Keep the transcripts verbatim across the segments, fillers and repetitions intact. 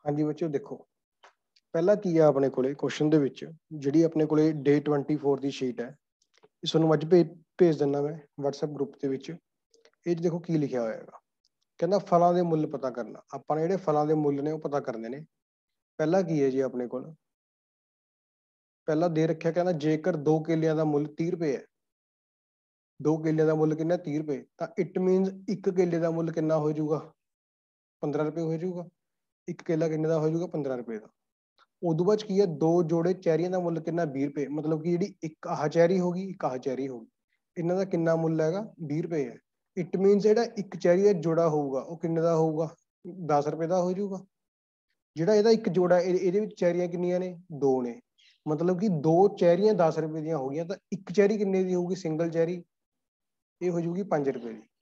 हाँ जी बच्चों देखो पहला की है अपने को क्वेश्चन दे विच जिहड़ी अपने को डे ट्वेंटी फोर की शीट है इस अज भेज भेज दिना मैं व्हाट्सएप ग्रुप के विच ये देखो की लिखा होएगा कहना फलों के मुल पता करना अपने जिहड़े फलों के मुल ने पता करने ने पहला की है जी अपने को पहला दे रखा कहना जेकर दो केलियां का मुल तीह रुपए है दो केलियां का मुल कितना तीह रुपए तो इट मीनस एक केले का मुल कितना हो जाऊगा पंद्रह रुपए हो जाऊगा एक केला किन्ने का हो जाऊगा पंद्रह रुपए का उदू बाद की है दो जोड़े चैरियां का मुल कितना बीह रुपए मतलब कि जी एक आह चैरी होगी एक आह चैरी होगी इन्हों का कितना मुल है बीह रुपए है इट मीनस जो एक चैरी का जोड़ा होगा वो किन्ने का होगा दस रुपए का हो जाऊगा जोड़ा यदा एक जोड़ा ये चैरियां किनिया ने दो ने मतलब कि दो चैरियां दस रुपए दी हो गई तो एक चैरी किन्ने की होगी सिंगल चैरी ये हो जाऊगी पांच रुपए की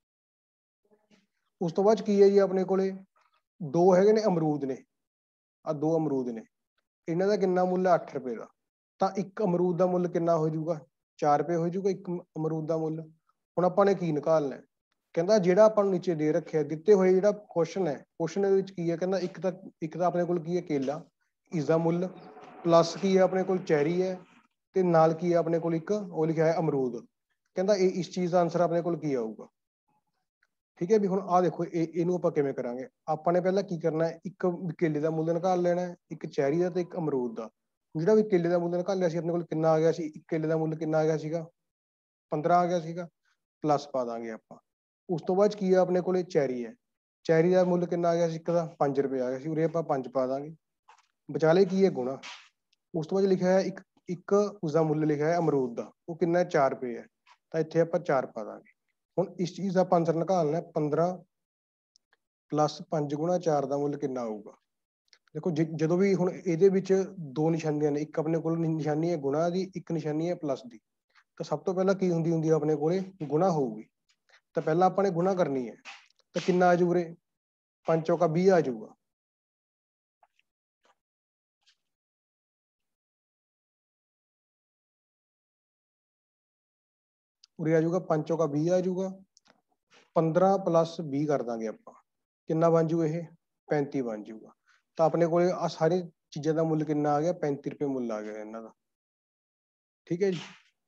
उस तो बाद की है जी अपने को दो है ने अमरूद ने आ दो अमरूद ने इन्हों का कितना मुल है अठ रुपए का तो एक अमरूद का मुल कितना हो जाऊगा चार रुपए हो जाऊगा एक अमरूद का मुल हुण आपां ने की निकालना है कहता जिहड़ा आपां नूं नीचे दे रखे दिते हुए जिहड़ा क्वेश्चन है क्वेश्चन की है कहता एक तो एक तो अपने को की है केला इसका मुल प्लस की है अपने को चैरी है तो नाल की है अपने को एक वो लिखा है अमरूद कहता इस चीज़ का आंसर अपने को की आऊगा ठीक है भी हुण आ देखो इनू आपां किवें करांगे आपां ने पहला की करना है एक केले का मुल निकाल लेना है एक चैरी का तो एक अमरूद का जिहड़ा भी केले का मुल निकालिया सी अपने कोल कितना आ गया सी एक केले का मुल कितना आ गया सीगा पंद्रह आ गया सीगा प्लस पा दांगे आपां उस तो बाद की है अपने कोल चैरी है चैरी का मुल कितना आ गया सी एक दा पांच रुपए आ गया सी उरे आपां पांच पा दांगे विचाले की है गुणा उस तो बाद लिखा है एक एक उसका मुल लिखा है अमरूद का वो कितना चार रुपए है तो इत्थे आपां चार पा दांगे हुण इस चीज़ का आंसर निकालना है पंद्रह प्लस पांच गुणा चार का मुल कितना आऊगा देखो जो भी हुण ये दो निशानियां ने एक अपने को निशानी है गुणा की एक निशानी है प्लस की तो सब तो पहला की हुंदी हुंदी अपने को गुणा होगी तो पहला अपने गुणा करनी है तो कितना आ जू रे पांच चौका बीह आ जाऊगा उरे आ जाऊगा पांच चौका बीह आ जाऊगा पंद्रह प्लस बीह कर देंगे आप कितना बन जू ये पैंती बन जाऊगा तो अपने को आ सारी चीज़ों का मुल कितना आ गया पैंती रुपये मुल आ गया इन्हों का ठीक है जी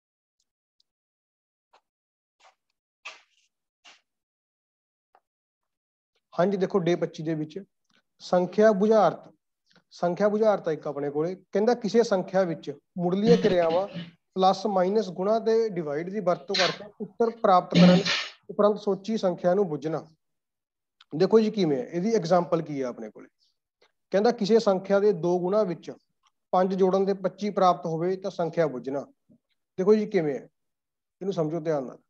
हाँ जी देखो डे पच्ची दे विच संख्या बुझारत संख्या बुझारत एक अपने को कहता किसी संख्या विच मुढ़लियां क्रियावां प्लस माइनस गुणा ते डिवाइड की वरतों करके उत्तर प्राप्त करन उपरंत सोची संख्या नूं बुझना देखो जी किवें है इहदी एग्जाम्पल की है अपने को कहता किसी संख्या के दो गुणा विच पांच जोड़न ते पच्ची प्राप्त होवे तो संख्या बुझना देखो जी किवें है इहनूं समझो ध्यान नाल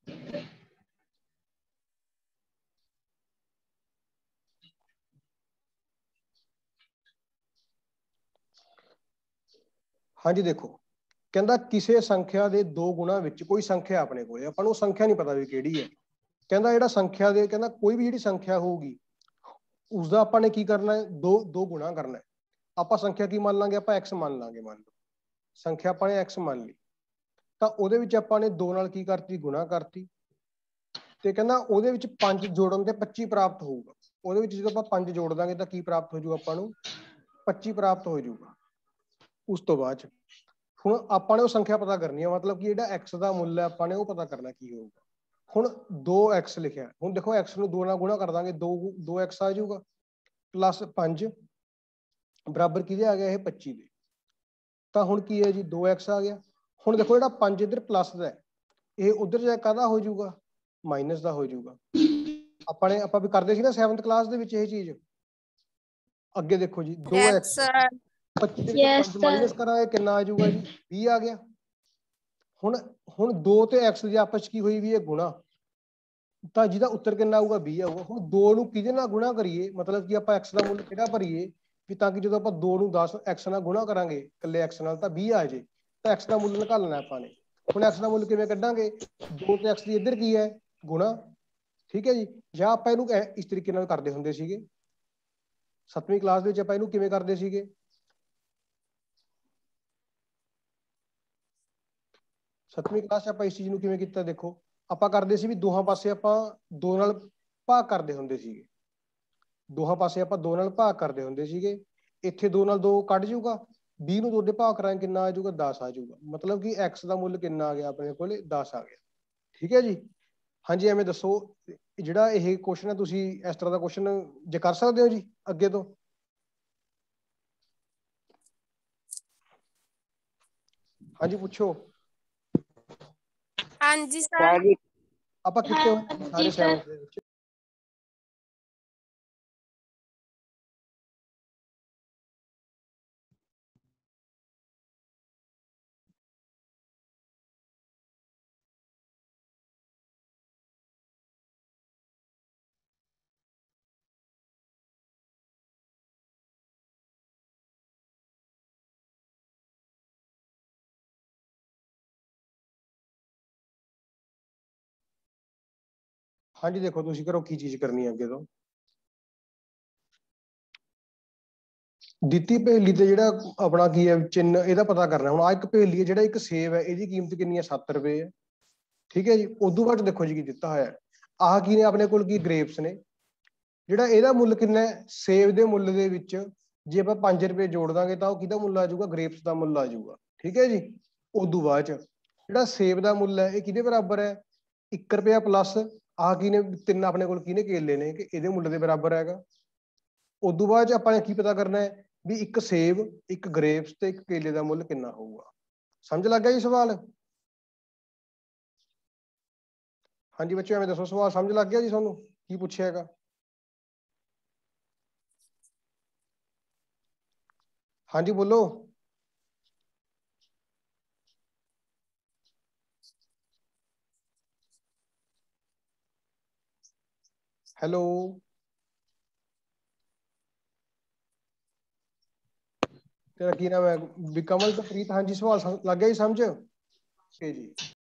हाँ जी देखो कहता किसी संख्या के दो गुणा विच कोई संख्या अपने को आपां नूं संख्या नहीं पता भी किहड़ी है कहता जिहड़ा संख्या दे कहता कोई भी जिहड़ी संख्या होगी उसका आपां ने की करना है दो दो गुणा करना है आपां संख्या की मान लांगे आपां एक्स मान लांगे मान लो संख्या आपां ने एक्स मान ली तो ਉਹਦੇ ਵਿੱਚ ਆਪਾਂ ਨੇ दो ਨਾਲ ਕੀ ਕਰਤੀ ਗੁਣਾ ਕਰਤੀ ਤੇ ਕਹਿੰਦਾ ਉਹਦੇ ਵਿੱਚ ਪੰਜ ਜੋੜਨ ਤੇ पच्ची ਪ੍ਰਾਪਤ ਹੋਊਗਾ ਉਹਦੇ ਵਿੱਚ ਜਦੋਂ ਆਪਾਂ ਪੰਜ ਜੋੜ ਦਾਂਗੇ ਤਾਂ ਕੀ ਪ੍ਰਾਪਤ ਹੋ ਜਾਊਗਾ ਆਪਾਂ ਨੂੰ पच्ची ਪ੍ਰਾਪਤ ਹੋ ਜਾਊਗਾ ਉਸ ਤੋਂ ਬਾਅਦ ਹੁਣ ਆਪਾਂ ਨੇ ਉਹ ਸੰਖਿਆ ਪਤਾ ਕਰਨੀ ਹੈ मतलब कि ਜਿਹੜਾ x ਦਾ ਮੁੱਲ ਹੈ ਆਪਾਂ ਨੇ ਉਹ ਪਤਾ ਕਰਨਾ ਕੀ ਹੋਊਗਾ ਹੁਣ दो एक्स ਲਿਖਿਆ ਹੁਣ ਦੇਖੋ x ਨੂੰ दो ਨਾਲ ਗੁਣਾ ਕਰ ਦਾਂਗੇ दो दो एक्स ਆ ਜਾਊਗਾ प्लस पांच बराबर किहदे आ गया ये पच्ची दे ਤਾਂ ਹੁਣ ਕੀ ਹੈ ਜੀ दो एक्स आ गया ਹੁਣ देखो ਜਿਹੜਾ पांच इधर प्लस का है ये उधर जाए कहदा हो जाऊगा माइनस का हो जाऊगा अपने आप भी करते ना सैवंथ क्लास ਦੇ ਵਿੱਚ ਇਹ चीज ਅੱਗੇ देखो जी दो एक्स पच्ची ਦੇ ਵਿੱਚੋਂ पांच माइनस ਕਰਾਂਗੇ ਕਿੰਨਾ ਆ ਜਾਊਗਾ जी बीस आ गया ਹੁਣ ਹੁਣ दो ਤੇ x ਦੀ ਆਪਸ ਚ ਕੀ ਹੋਈ ਵੀ ਹੈ ਗੁਣਾ ਤਾਂ ਜਿਹਦਾ ਉੱਤਰ ਕਿੰਨਾ ਆਊਗਾ बीस ਆਊਗਾ ਹੁਣ दो ਨੂੰ ਕਿਹਦੇ ਨਾਲ ਗੁਣਾ ਕਰੀਏ मतलब कि ਆਪਾਂ x ਦਾ ਮੁੱਲ ਕਿਹੜਾ ਭਰੀਏ ਵੀ ਤਾਂ ਕਿ ਜਦੋਂ ਆਪਾਂ दो ਨੂੰ दस x ਨਾਲ ਗੁਣਾ ਕਰਾਂਗੇ ਇਕੱਲੇ x ਨਾਲ ਤਾਂ बीस ਆ ਜੇ ਤਾਂ x ਦਾ ਮੁੱਲ ਨਿਕਾਲਣਾ ਆਪਾਂ ਨੇ ਹੁਣ x ਦਾ ਮੁੱਲ ਕਿਵੇਂ ਕੱਢਾਂਗੇ दो ਤੇ x ਦੀ ਇੱਧਰ ਕੀ ਹੈ ਗੁਣਾ ਠੀਕ ਹੈ ਜੀ ਜਾਂ ਆਪਾਂ ਇਹਨੂੰ ਇਸ ਤਰੀਕੇ ਨਾਲ ਕਰਦੇ ਹੁੰਦੇ ਸੀਗੇ ਸੱਤਵੀਂ ਕਲਾਸ ਦੇ ਵਿੱਚ ਆਪਾਂ ਇਹਨੂੰ ਕਿਵੇਂ ਕਰਦੇ ਸੀਗੇ ਸੱਤਵੀਂ ਕਲਾਸ 'ਚ ਆਪਾਂ ਇਸ ਚੀਜ਼ ਨੂੰ ਕਿਵੇਂ ਕੀਤਾ ਦੇਖੋ ਆਪਾਂ ਕਰਦੇ ਸੀ ਵੀ ਦੋਹਾਂ ਪਾਸੇ ਆਪਾਂ ਦੋ ਨਾਲ ਭਾਗ ਕਰਦੇ ਹੁੰਦੇ ਸੀਗੇ ਦੋਹਾਂ ਪਾਸੇ ਆਪਾਂ ਦੋ ਨਾਲ ਭਾਗ ਕਰਦੇ ਹੁੰਦੇ ਸੀਗੇ, ਇੱਥੇ ਦੋ ਨਾਲ ਦੋ ਕੱਢ ਜੂਗਾ, ਵੀਹ ਨੂੰ ਦੋ ਦੇ ਭਾਗ ਕਰਾਂਗੇ ਕਿੰਨਾ ਆ ਜਾਊਗਾ, ਦਸ ਆ ਜਾਊਗਾ। ਮਤਲਬ ਕਿ x ਦਾ ਮੁੱਲ ਕਿੰਨਾ ਆ ਗਿਆ ਆਪਣੇ ਕੋਲੇ, ਦਸ ਆ ਗਿਆ। ਠੀਕ ਹੈ ਜੀ। ਹਾਂਜੀ ਐਵੇਂ ਦੱਸੋ, ਜਿਹੜਾ ਇਹ ਕੁਐਸਚਨ ਹੈ ਤੁਸੀਂ ਇਸ ਤਰ੍ਹਾਂ ਦਾ ਕੁਐਸਚਨ ਜੇ ਕਰ ਸਕਦੇ ਹੋ ਜੀ ਅੱਗੇ ਤੋਂ? ਹਾਂਜੀ ਪੁੱਛੋ। ਹਾਂਜੀ ਸਰ। ਆਪਾਂ ਕਿੱਥੇ ਹੋਏ ਸਾਰੇ ਸੈਵਨਥ ਦੇ ਵਿੱਚ? ਹਾਂਜੀ ਦੇਖੋ ਤੁਸੀਂ ਕਰੋ ਕੀ ਚੀਜ਼ ਕਰਨੀ ਹੈ ਅੱਗੇ ਤੋਂ। ਦਿੱਤੀ ਪਹੇਲੀ ਤੇ ਜਿਹੜਾ ਆਪਣਾ ਕੀ ਹੈ ਚਿੰਨ, ਇਹਦਾ ਪਤਾ ਕਰਨਾ। ਹੁਣ ਆਹ ਇੱਕ ਪਹੇਲੀ ਹੈ, ਜਿਹੜਾ ਇੱਕ ਸੇਬ ਹੈ ਇਹਦੀ ਕੀਮਤ ਕਿੰਨੀ ਹੈ, ਸੱਤ ਰੁਪਏ ਹੈ। ਠੀਕ ਹੈ ਜੀ। ਉਦੋਂ ਬਾਅਦ ਦੇਖੋ ਜੀ ਕੀ ਦਿੱਤਾ ਹੋਇਆ, ਆਹ ਕੀ ਨੇ ਆਪਣੇ ਕੋਲ, ਕੀ ਗ੍ਰੇਪਸ ਨੇ। ਜਿਹੜਾ ਇਹਦਾ ਮੁੱਲ ਕਿੰਨਾ ਹੈ, ਸੇਬ ਦੇ ਮੁੱਲ ਦੇ ਵਿੱਚ ਜੇ ਆਪਾਂ ਪੰਜ ਰੁਪਏ ਜੋੜ ਦਾਂਗੇ ਤਾਂ ਉਹ ਕਿਹਦਾ ਮੁੱਲ ਆ ਜਾਊਗਾ, ਗ੍ਰੇਪਸ ਦਾ ਮੁੱਲ ਆ ਜਾਊਗਾ। ਠੀਕ ਹੈ ਜੀ। ਉਦੋਂ ਬਾਅਦ ਚ ਜਿਹੜਾ ਸੇਬ ਦਾ ਮੁੱਲ ਹੈ ਇਹ ਕਿਹਦੇ ਬਰਾਬਰ ਹੈ, ਇੱਕ ਰੁਪਇਆ ਪਲੱਸ ਆਹ ਕੀ ਨੇ ਤਿੰਨ ਆਪਣੇ ਕੋਲ ਕੀ ਨੇ, ਕੇਲੇ ਨੇ, ਕਿ ਇਹਦੇ ਮੁੱਲ ਦੇ ਬਰਾਬਰ ਹੈਗਾ। ਉਦੋਂ ਬਾਅਦ ਚ ਆਪਾਂ ਨੇ ਕੀ ਪਤਾ ਕਰਨਾ ਹੈ ਵੀ ਇੱਕ ਸੇਬ, ਇੱਕ ਗ੍ਰੇਪਸ ਤੇ ਇੱਕ ਕੇਲੇ ਦਾ ਮੁੱਲ ਕਿੰਨਾ ਹੋਊਗਾ। ਸਮਝ ਲੱਗ ਗਿਆ ਜੀ ਸਵਾਲ? ਹਾਂਜੀ ਬੱਚੇ ਐਵੇਂ ਦੱਸੋ, ਸਵਾਲ ਸਮਝ ਲੱਗ ਗਿਆ ਜੀ ਤੁਹਾਨੂੰ ਕੀ ਪੁੱਛਿਆ ਹੈਗਾ? ਹਾਂਜੀ ਬੋਲੋ। ਹੈਲੋ। ਤੇਰਾ ਕੀ ਨਾਮ ਹੈ? ਵਿਕਮਲ ਤੇ ਪ੍ਰੀਤ। ਹਾਂਜੀ ਸਵਾਲ ਲੱਗ ਗਿਆ ਜੀ ਸਮਝ? ਓਕੇ ਜੀ।